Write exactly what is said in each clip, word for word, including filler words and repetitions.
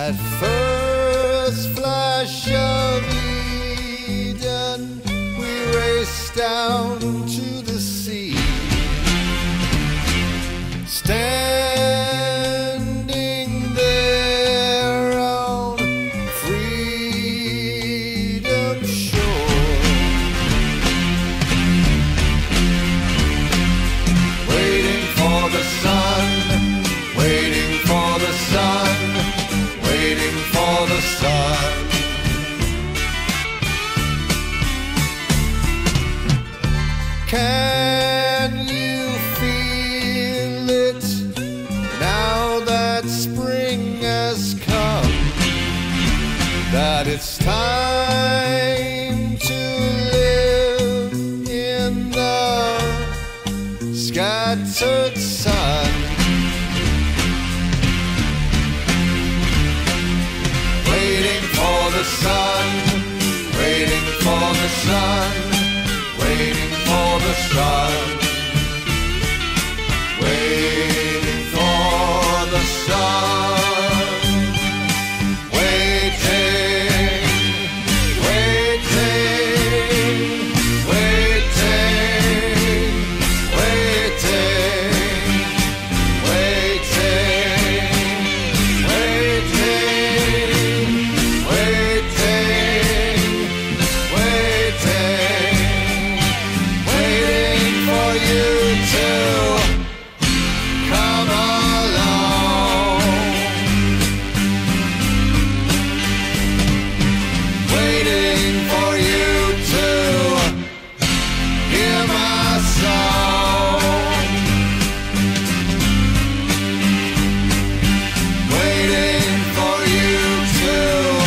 That first flash of Eden, we raced down to the sea, standing there on freedom's shore, waiting for the sun, waiting for the sun, waiting for the sun. Can you feel it now that spring has come? That it's time to live in the scattered sun. Waiting for the sun, waiting for the sun, waiting for the sun, waiting for the sun, waiting, waiting, waiting, waiting, waiting, waiting, waiting, waiting for you to come along, waiting for you to hear my song, waiting for you to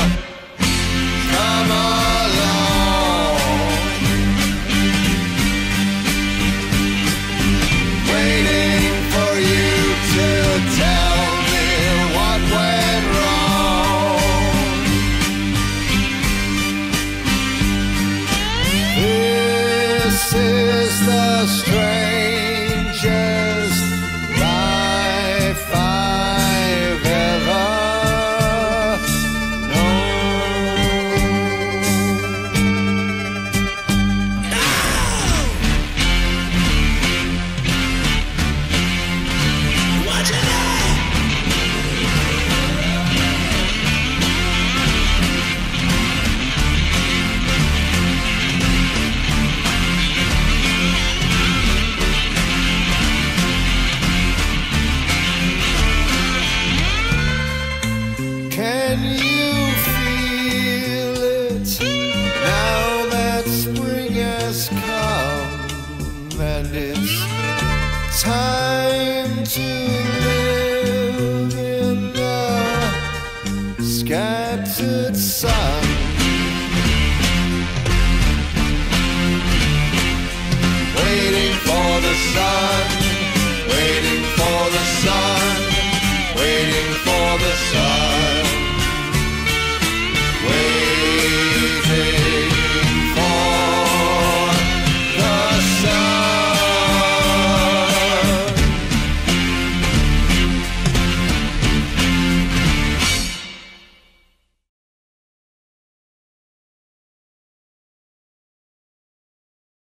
come along, waiting for you to tell me what went wrong. This is the strength